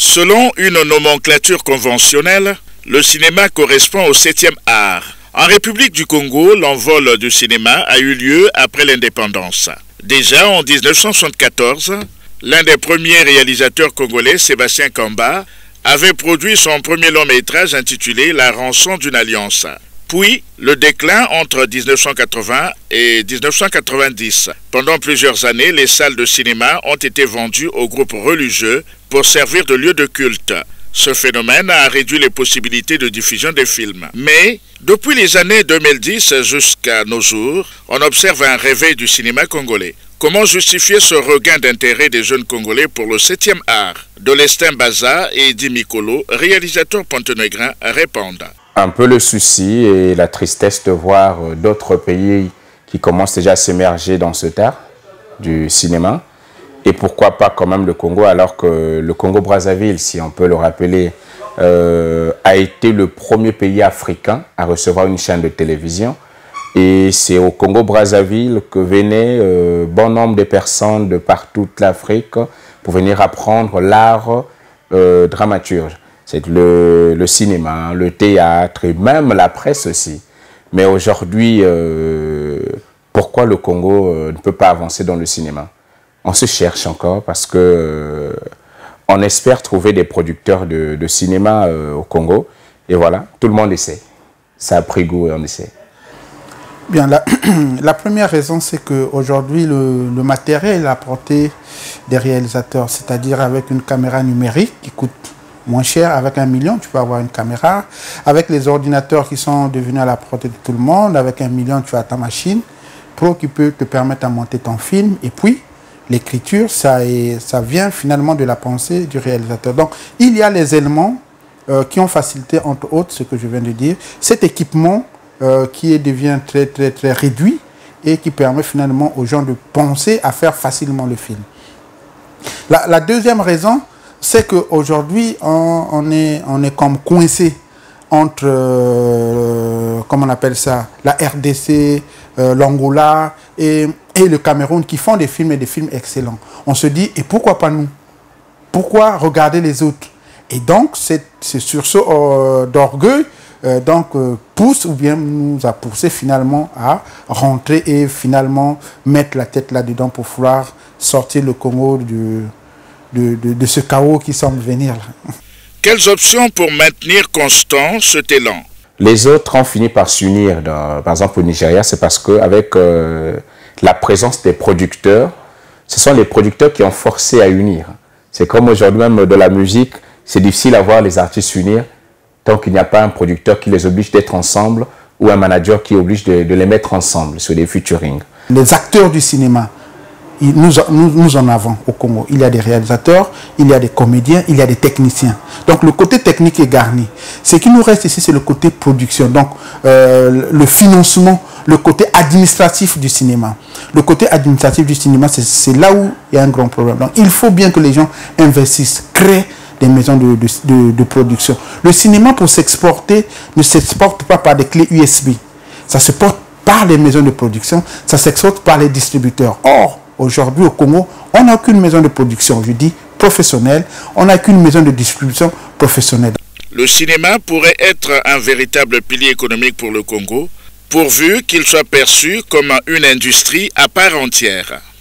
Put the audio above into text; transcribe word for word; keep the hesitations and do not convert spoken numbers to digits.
Selon une nomenclature conventionnelle, le cinéma correspond au septième art. En République du Congo, l'envol du cinéma a eu lieu après l'indépendance. Déjà en mille neuf cent soixante-quatorze, l'un des premiers réalisateurs congolais, Sébastien Kamba, avait produit son premier long métrage intitulé La rançon d'une alliance. Puis, le déclin entre mille neuf cent quatre-vingts et mille neuf cent quatre-vingt-dix. Pendant plusieurs années, les salles de cinéma ont été vendues aux groupes religieux pour servir de lieu de culte. Ce phénomène a réduit les possibilités de diffusion des films. Mais, depuis les années deux mille dix jusqu'à nos jours, on observe un réveil du cinéma congolais. Comment justifier ce regain d'intérêt des jeunes Congolais pour le septième art? Dolestin Baza et Eddy Mikolo, réalisateurs pontenégrins, répondent. Un peu le souci et la tristesse de voir d'autres pays qui commencent déjà à s'émerger dans cet art du cinéma. Et pourquoi pas quand même le Congo, alors que le Congo-Brazzaville, si on peut le rappeler, euh, a été le premier pays africain à recevoir une chaîne de télévision. Et c'est au Congo-Brazzaville que venaient euh, bon nombre de personnes de par toute l'Afrique pour venir apprendre l'art euh, dramaturge. C'est le, le cinéma, le théâtre et même la presse aussi. Mais aujourd'hui, euh, pourquoi le Congo euh, ne peut pas avancer dans le cinéma? On se cherche encore parce que euh, on espère trouver des producteurs de, de cinéma euh, au Congo. Et voilà, tout le monde essaie. Ça a pris goût et on essaie. Bien, la, la première raison, c'est qu'aujourd'hui, le, le matériel à portée des réalisateurs, c'est-à-dire avec une caméra numérique qui coûte moins cher, avec un million, tu peux avoir une caméra. Avec les ordinateurs qui sont devenus à la portée de tout le monde, avec un million, tu as ta machine pro qui peut te permettre de monter ton film. Et puis, l'écriture, ça, est, ça vient finalement de la pensée du réalisateur. Donc, il y a les éléments euh, qui ont facilité, entre autres, ce que je viens de dire. Cet équipement euh, qui devient très, très, très réduit et qui permet finalement aux gens de penser à faire facilement le film. La, la deuxième raison, c'est qu'aujourd'hui, on, on, est, on est comme coincé entre, euh, comment on appelle ça, la R D C, euh, l'Angola et, et le Cameroun qui font des films et des films excellents. On se dit, et pourquoi pas nous? Pourquoi regarder les autres? Et donc, c'est sur ce euh, d'orgueil, euh, donc, euh, pousse ou bien nous a poussé finalement à rentrer et finalement mettre la tête là-dedans pour pouvoir sortir le Congo du... De, de, de ce chaos qui semble venir là. Quelles options pour maintenir constant cet élan? Les autres ont fini par s'unir. Par exemple au Nigeria, c'est parce qu'avec euh, la présence des producteurs, ce sont les producteurs qui ont forcé à unir. C'est comme aujourd'hui même de la musique, c'est difficile à voir les artistes s'unir tant qu'il n'y a pas un producteur qui les oblige d'être ensemble ou un manager qui oblige de, de les mettre ensemble sur des featuring. Les acteurs du cinéma, Nous, nous, nous en avons au Congo. Il y a des réalisateurs, il y a des comédiens, il y a des techniciens. Donc le côté technique est garni. Ce qui nous reste ici, c'est le côté production. Donc euh, le financement, le côté administratif du cinéma. Le côté administratif du cinéma, c'est là où il y a un grand problème. Donc il faut bien que les gens investissent, créent des maisons de, de, de, de production. Le cinéma, pour s'exporter, ne s'exporte pas par des clés U S B. Ça se porte par les maisons de production, ça s'exporte par les distributeurs. Or, aujourd'hui, au Congo, on n'a aucune maison de production, je dis professionnelle, on n'a qu'une maison de distribution professionnelle. Le cinéma pourrait être un véritable pilier économique pour le Congo, pourvu qu'il soit perçu comme une industrie à part entière.